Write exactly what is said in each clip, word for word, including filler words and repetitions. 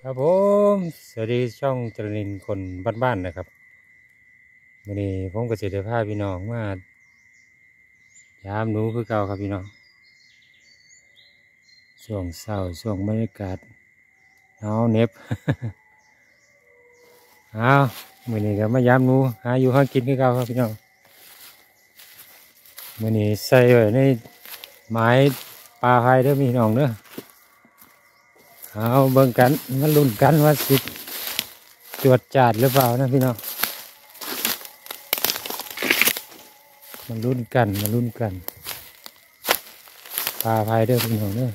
ครับผมสวัสดีช่องจรินคนบ้านๆนะครับวันนี้ผมก็จะได้พาพี่น้องมายามหนูคือเก่าครับพี่น้องช่วงเช้าช่วงบรรยากาศหนาวเหน็บ เอาวันนี้ก็มายามหนูหาอยู่หากินคือเก่าครับพี่น้องวันนี้ใส่ไว้ในไม้ปลาไผ่เด้อพี่น้องเด้อเอาเบิ่งกันมาลุ้นกันว่าสิจวดจาดหรือเปล่านะพี่น้องมาลุ้นกันมาลุ้นกันปลาไผ่เด้อพี่น้องเด้อ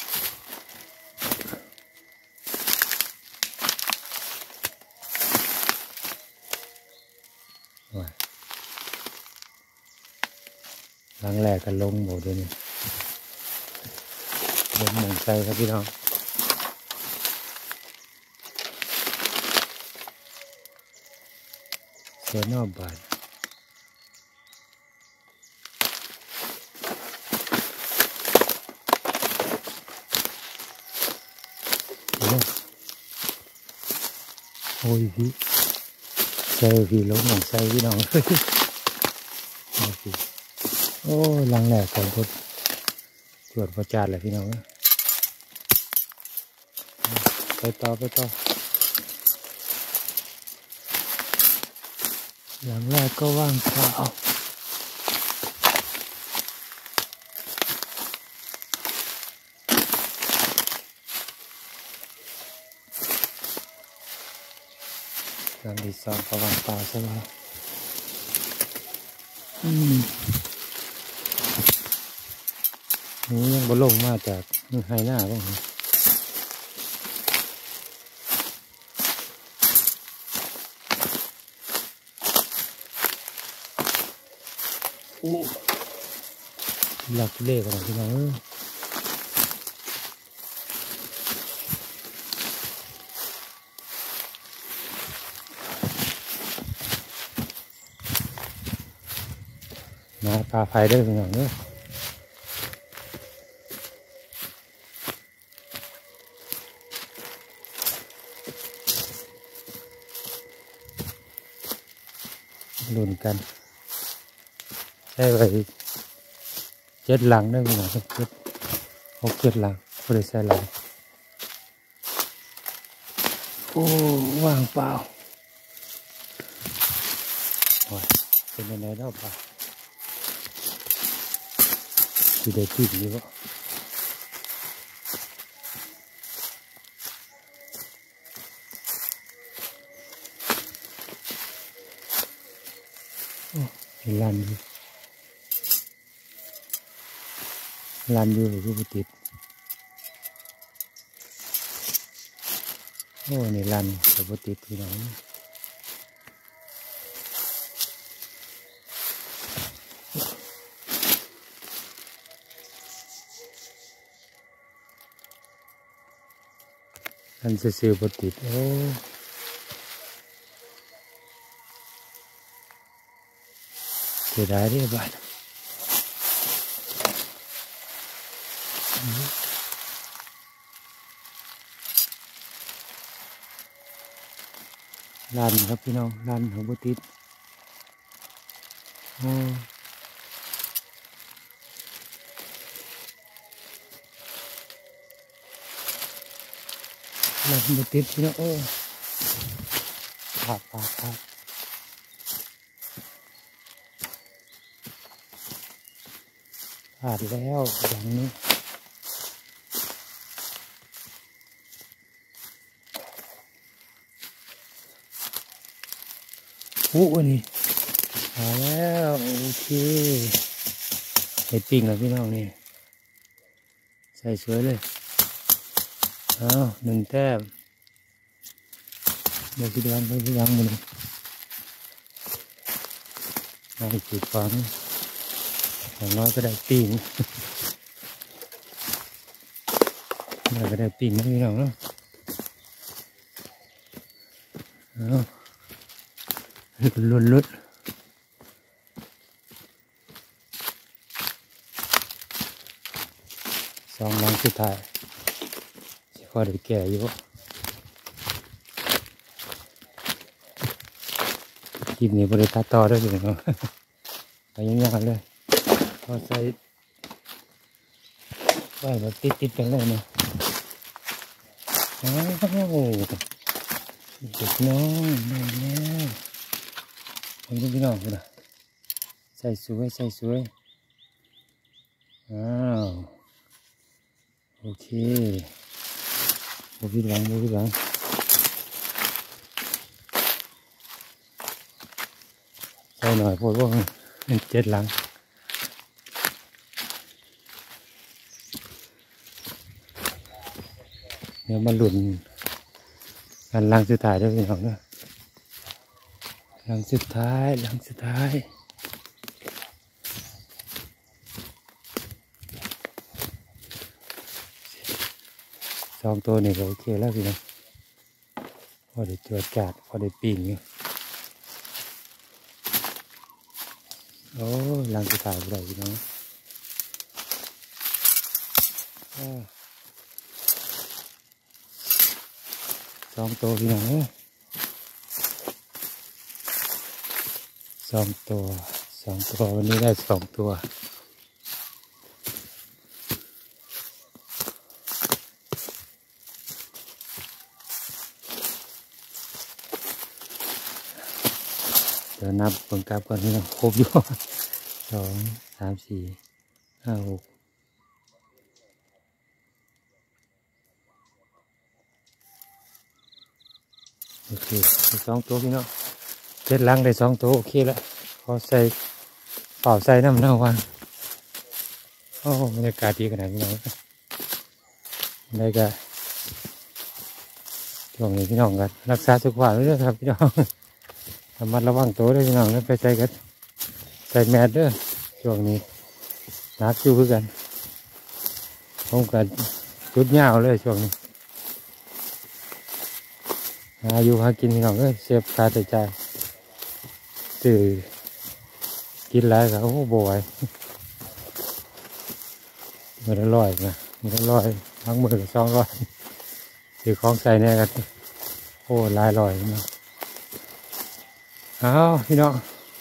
ครั้งแรกก็ลงหมดเลยนี่ลงหมองใจครับพี่น้องเสือนอกบาทโอ้ยพี่เจอพี่ลงหมองใจพี่น้องเฮ้ยโอ้ยลังแหลกของคนจวดประจานเลยพี่น้องไปต่อไปต่อหลังแรกก็ว่างเปล่าหลังที่สองก็ว่างเปล่าใช่ไหมอืมนี่ยังบ่ลงมาจากไฮหน้าบ้างหลักเล่กันพี่น้องนะปลาไฟได้พี่น้องเนี่ยลุ้นกันใช่ไปเจ็ดหลังได้พี่น้องเจ็ดหกเจ็ดหลังไม่ได้ใส่หลังโอ้ว่างเปล่าโอ้ยเป็นยังไงเล่าป่ะที่ได้ที่ดีวะลันอยู่ลันอยู่หรือผู้ติดโอ้นี่ลันหรือผู้ติดพี่น้องลันเสียๆผู้ติดโอ้เสียดายดิบ้านลันครับพี่น้องลันของบุติดโอ้ลันบุติดพี่น้องโอ้ปากปากปากขาดแล้วอย่างนี้อู้วนี่มาแล้วโอเคเห็ดปิ้งแล้วพี่น้องนี่ใส่สวยเลยอ้าวหนึ่งแต้มเดี๋ยวพี่เดือนไปพี่ยังมันเอาไปจุดฟังอย่างน้อยก็ได้ปิ้งได้ก็ได้ปิ้งนะพี่น้องเนาะอ้าวลุ้นลุ้นสองหลังสุดท้ายสิพอได้แก่อยู่คลิปนี้บริษัทต่อด้วยพี่น้องไปยังยากเลยพอใส่ไว้แบบติดๆกันเลยนะโอ้โหเด็กน้องนี่แล้วเห็นพี่น้องนะใส่สวยใส่สวยอ้าวโอเคโมบิหลังโมบิหลังใส่หน่อยพอว่าเจ็ดหลังเดี๋ยวมาหลุนกันหลังสุดท้ายด้วยพี่น้องนะหลังสุดท้ายหลังสุดท้ายสองตัวนี่ก็โอเคแล้วพี่น้องพอได้ตรวจจัดพอได้ปีนอยู่โอ้หลังสุดท้ายอะไรพี่น้องสองตัวพี่น้องสองตัวสองตัววันนี้ได้สองตัวเดี๋ยวนับผลกราฟก่อนพี่น้องครบอยู่สองสามสี่ห้าหกโอเคสองตัวพี่น้องเจ็ดลังได้สองตัวโอเคแล้วพอใส่เป่าใส่น้ำเน่าวันโอ้บรรยากาศดีขนาดนี้น้องได้ก็ช่วงนี้พี่น้องกันรักษาสุขภาพด้วยครับพี่น้องระมัดระวังตัวด้วยพี่น้องแล้วไปใส่กันใส่แมสด้วยช่วงนี้นักอยู่เพื่อกันผมกันจุดยาวเลยช่วงนี้อายุหากินพี่น้องก็เสียบค่าใช้จ่ายตื่นกินไรครับโอ้โบยมือละร้อยนะมือละร้อยทั้งมือละสองร้อยถือของใส่เนี่ยกันโอ้ลายลอยนะเอาพี่น้อง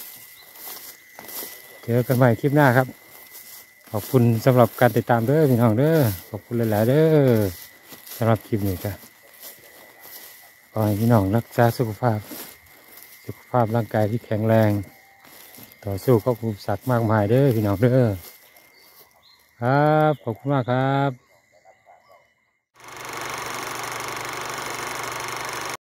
เจอกันใหม่คลิปหน้าครับขอบคุณสำหรับการติดตามเด้อพี่น้องเด้อขอบคุณหลายๆเด้อสำหรับคลิปนี้ครับขอให้พี่น้องรักษาสุขภาพสุขภาพร่างกายที่แข็งแรงต่อสู้กับอุปสรรคมากมายเด้อพี่น้องเด้อครับขอบคุณมากครับ